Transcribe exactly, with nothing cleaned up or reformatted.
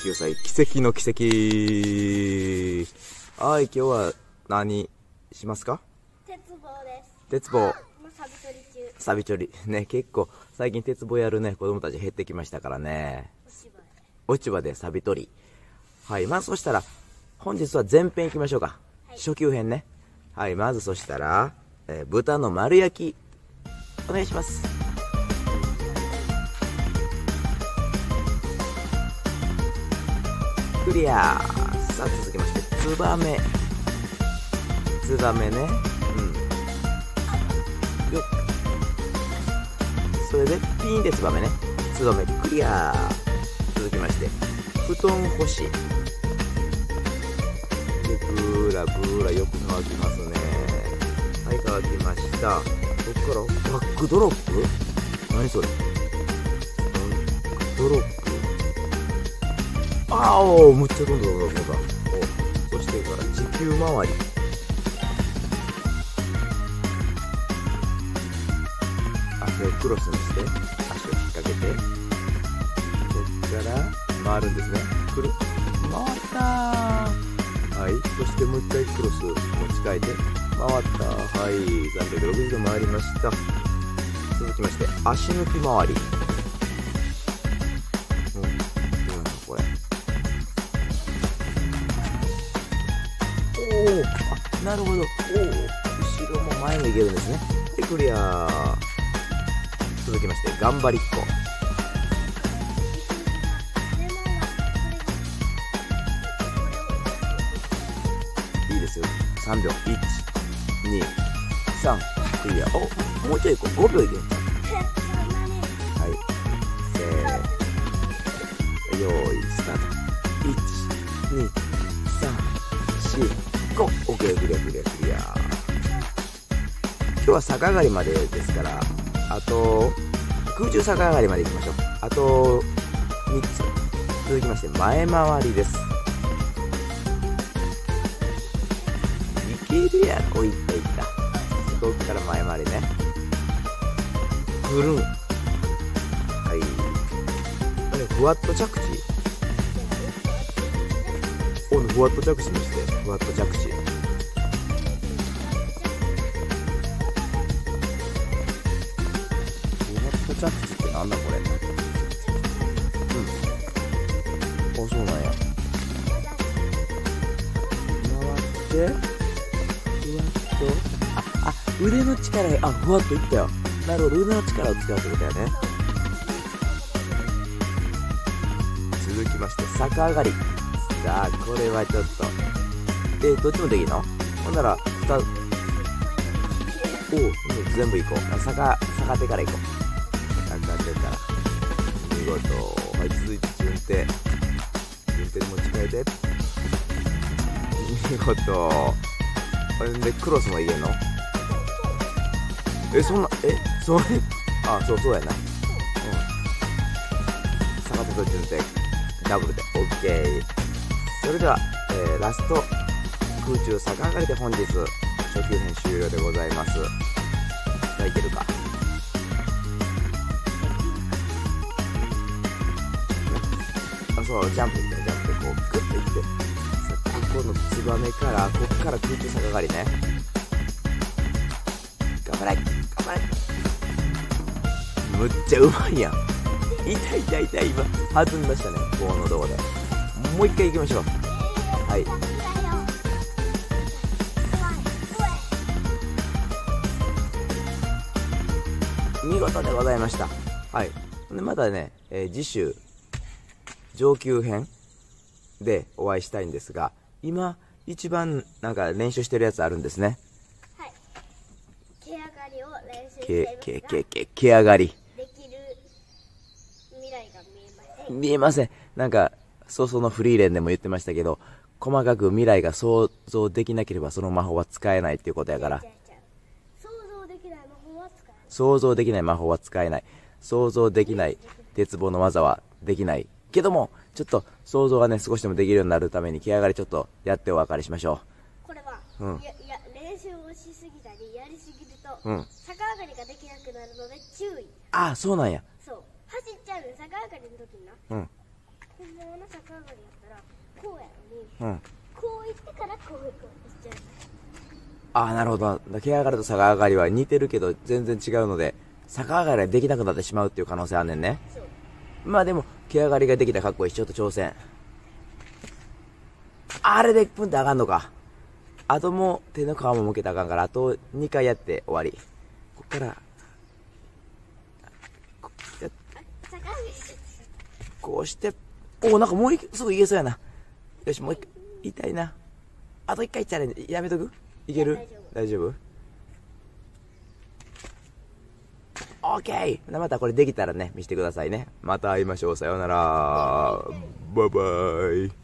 きゅうさい、奇跡の奇跡。はい、今日は何しますか？ 鉄棒です。 鉄棒。 今サビ取り中。 サビ取り。ね、結構最近鉄棒やるね、子供たち減ってきましたからね。落ち葉でサビ取り。はい、まずそしたら、本日は前編いきましょうか。はい、初級編ね。はい、まずそしたら、えー、豚の丸焼き。お願いします。クリア。さあ続きまして、ツバメ。ツバメね。うん。よっ。それで、ピーンでツバメね。ツバメクリア。続きまして、布団干し。で、ブーラブーラよく乾きますね。はい、乾きました。ここから、バックドロップ？何それ？バックドロップ。あお、むっちゃ飛んだ飛んだ飛んだ。お、そしてから地球回り。足をクロスにして、足を引っ掛けて、こっから回るんですね。くる。回ったー。はい。そしてもう一回クロス持ち替えて、回ったー。はい。さんびゃくろくじゅうど回りました。続きまして、足抜き回り。おー、あ、なるほど。おー、後ろも前もいけるんですね。で、クリア。続きまして、頑張りっこ。いいですよ。さんびょう。いち、に、さん。クリア。お、もうちょい行こう。ごびょういける。はい。せー。よーい、スタート。いち、に、さん、よん、ご。オッケー、クリア、クリア、クリア。今日は逆上がりまでですから、あと、空中逆上がりまで行きましょう。あと、みっつ。続きまして、前回りです。いけるやろ。お、いったいった。ここから前回りね。ぐるん。はい。これ、ふわっと着地。お、ふわっと着地にして、ふわっと着地。ふわっと着地ってなんだこれ。うん。あ、そうなんや。回って、ふわっと、あ、あ、腕の力が、あ、ふわっといったよ。なるほど、腕の力を使うってことやね。続きまして、逆上がり。さあ、これはちょっと。えー、どっちもできるの？ほんなら、ふた、おう、全部行こう。逆、逆手から行こう。逆手から。見事。はい、続いて順手。順手に持ち替えて。見事。ほんで、クロスもいけんの？え、そんな、え、それ、あ、そうそうやな。うん。逆手と順手、ダブルで。オッケー。それでは、えー、ラスト空中逆上がりで本日初級編終了でございます。さあ、いけるか。あ、そう、ジャンプみたいな、ジャンプでこうグッといって、さあ、ここのツバメからこっから空中逆上がりね。頑張れ、頑張れ。むっちゃうまいやん。痛い痛い痛い。今弾みましたね、棒のとこで。もう一回行きましょう。はい。見事でございました。はい。でまたね、えー、次週上級編でお会いしたいんですが、今一番なんか練習してるやつあるんですね。 はい。毛上がりを練習していますが、 毛、毛、毛、毛上がり。 できる未来が見えません。 見えません。なんか早々のフリーレンでも言ってましたけど、細かく未来が想像できなければその魔法は使えないっていうことやから。 想像できない魔法は使えない。 想像できない魔法は使えない。想像できない鉄棒の技はできない。けども、ちょっと想像がね、少しでもできるようになるために、毛上がりちょっとやってお別れしましょう。これは、 うん、 やや練習をしすぎたり、やりすぎると、 うん、 逆上がりができなくなるので注意。 ああ、そうなんや。 そう。走っちゃうね、逆上がりの時にな。 うん。 本物の逆上がりやったらこうやのに、 うん。 こう行ってからこう行こうとしちゃう。 ああ、なるほど。毛上がりと逆上がりは似てるけど全然違うので、逆上がりはできなくなってしまうっていう可能性あんねんね。 そう。 まあでも、毛上がりができたらかっこいいし、ちょっと挑戦。あれでプンって上がんのか。あともう手の皮もむけたらあかんから、あとにかいやって終わり。こっから、こや逆上がりしちゃった。 こうして、おお、なんかもういすぐいけそうやな。よし、もう一回、痛いな。あと一回チャレンジ、やめとく？いける？大丈夫？オッケー！またこれできたらね、見せてくださいね。また会いましょう。さようなら。バイバイ。